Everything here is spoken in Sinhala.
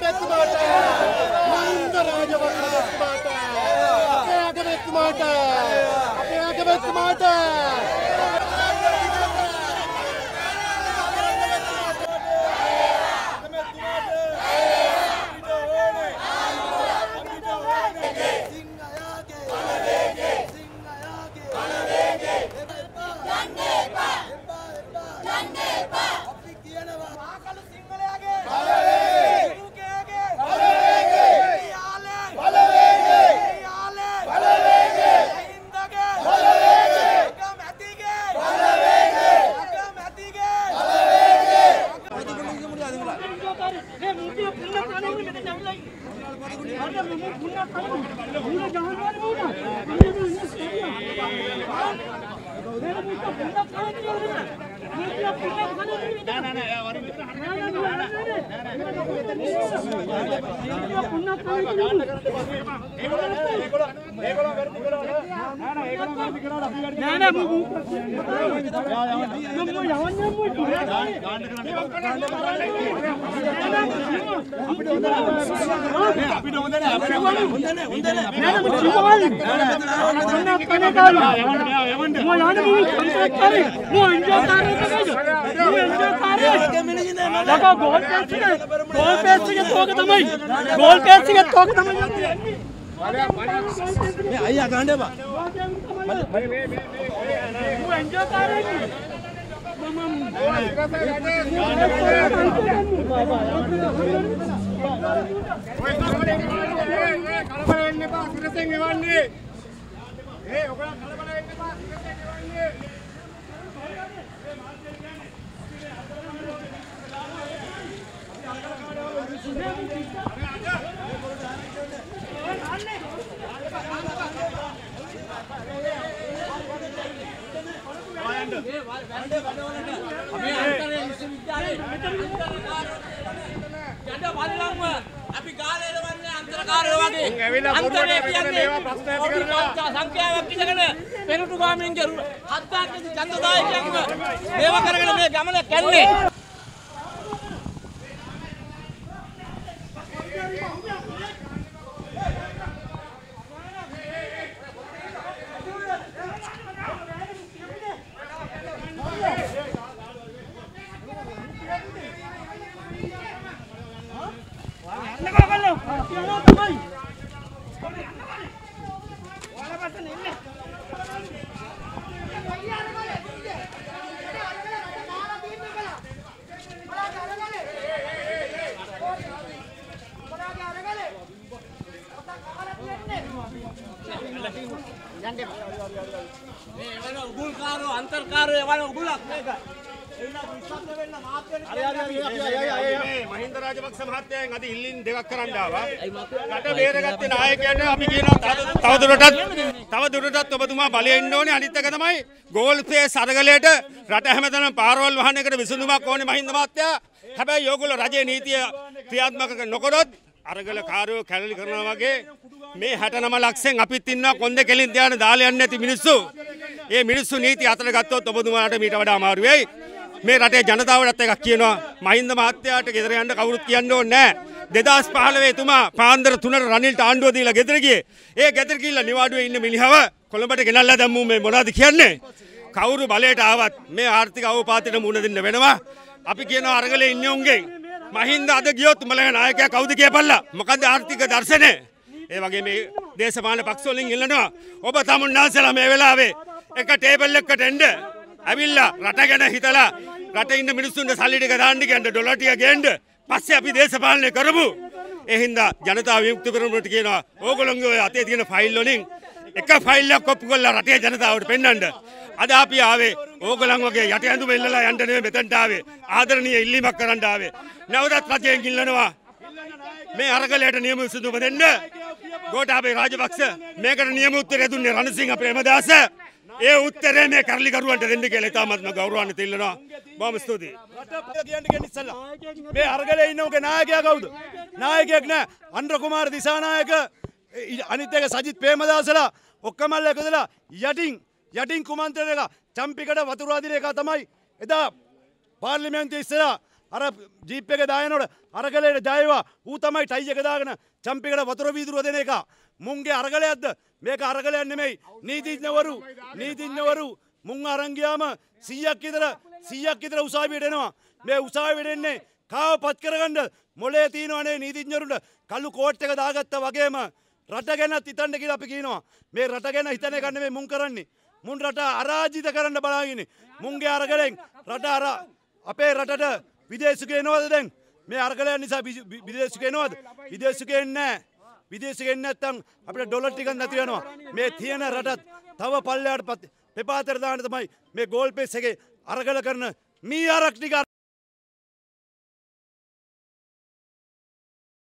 මහින්ද රාජපක්ෂ මහත්තයාගෙන් අද ඉල්ලීම් දෙකක් කරන්න ආවා. රට බේරගත්තේ නායකයන්ට අපි කියනවා තවදුරටත් ඔබතුමා බලයේ ඉන්න ඕනේ. අනිත් එක තමයි ගෝල්පේ සරගලයට රට හැමතැනම පාරවල් වහන එකට විසඳුමක් ඕනේ මහින්ද මහත්තයා. හැබැයි ඕගොල්ලෝ රජයේ නීතිය ක්‍රියාත්මක නොකරොත් අරගල කාර්යෝ කැළලි කරනවා වගේ මේ 69 ලක්ෂෙන් අපිත් ඉන්නවා කොන්දේ කෙලින් ධානය දාලා යන්නේ නැති මිනිස්සු. මේ මිනිස්සු නීති අතර ගත්තොත් ඔබතුමාට මීට වඩා අමාරු වෙයි. මේ රටේ ජනතාවටත් එකක් කියනවා මහින්ද මහත්තයාට ගෙදර යන්න කවුරුත් කියන්න ඕනේ නැහැ. 2015 එතුමා පාන්දර 3ට රනිල්ට ආණ්ඩුව දීලා ගෙදර ගියේ. ඒ ගෙදර ගිහිල්ලා නිවාඩුවේ ඉන්න මිනිහව කොළඹට ගෙනල්ලා දැම්මු. මේ මොනවද කියන්නේ? කවුරු බලයට ආවත් මේ ආර්ථික අවපාතයට මුහුණ දෙන්න වෙනවා. අපි කියනවා අරගලේ ඉන්නේ උන්ගෙන්. මහින්ද අද ගියොත් උඹලගේ 나යකයා කවුද කියපල්ලා. මොකද්ද ආර්ථික දර්ශනය? ඒ වගේ මේ දේශපාලන පක්ෂ වලින් ඉල්ලනවා ඔබ තමුන්නාන්සලා මේ වෙලාවේ එක ටේබල් එකකට එන්න. ඇවිල්ලා රට ගැන හිතලා රටේ ඉන්න මිනිස්සුන්ට සල්ලි ටික දාන්න කියන්න ඩොලර් ටික ගේන්න. පස්සේ අපි දේශපාලනය කරමු. ඒ හින්දා ජනතාව විමුක්ති පෙරමුණට කියනවා ඕගොල්ලෝගේ ඔය අතේ තියෙන ෆයිල් වලින් එක ෆයිල් එකක් කොපි කරලා රටේ ජනතාවට පෙන්නන්න. අද අපි ආවේ ඕගොල්ලන් වගේ යට ඇඳුම ඉල්ලලා යන්න නෙවෙයි මෙතනට ආවේ. ආදරණීය ඉල්ලීමක් කරන්න ආවේ. නැවතත් රජයෙන් ඉල්ලනවා මේ අරගලයට නියම විසඳුම දෙන්න. ගෝඨාභය රාජපක්ෂ මේකට නියම උත්තරය දුන්නේ රණසිංහ ප්‍රේමදාස. ඒ උත්තරේ මේ කරලිකරුවන්ට දෙන්න කියලා ඉතාමත්ම ගෞරවාන්විත ඉල්ලනවා. බොහොම ස්තුතියි. මේ අරගලේ ඉන්නෝගේ නායකයා කවුද? නායකයෙක් නෑ. අන්ද්‍ර කුමාර දිසානායක අනිත් එක සජිත් ප්‍රේමදාසලා ඔක්කොමල්ල එකදලා යටින් කුමන්ත්‍රණයක චම්පිකට වතුර අදින එක තමයි එදා පාර්ලිමේන්තුවේ ඉස්සරහා අර ජීප් එක දායනකොට අරගලයට ජයවා ඌ තමයි ටයි එක දාගෙන චම්පිකට වතුර වීදුරුව දෙන එක. මුන්ගේ අරගලයක්ද? මේක අරගලයක් නෙමෙයි. නීතිඥවරු මුන් අරන් ගියාම 100ක් විතර උසාවියට එනවා. මේ උසාවියට එන්නේ කාව පත් කරගන්න මොලේ තියනවනේ නීතිඥවරුන්ට. කළු කෝට් එක දාගත්තා වගේම රට ගැනත් හිතන්න කියලා අපි කියනවා. මේ රට ගැන හිතන එක නෙමෙයි මුන් කරන්නේ. මුන් රට අරාජිත කරන්න බලාගෙන මුන්ගේ අරගලෙන් අපේ රටට විදේශිකයෝ එනවද දැන්? මේ අරගලයන් නිසා විදේශිකයෝ එනවද? විදේශිකයෝ එන්නේ නැහැ. විදේශිකයෝ එන්නේ නැත්නම් අපිට ඩොලර් ටිකක් නැති වෙනවා. මේ තියෙන රටත් තව පල්ලෙහාට පෙපාතර දාන්න තමයි මේ ගෝල් පේස් එකේ අරගල කරන මී ආරක් ටික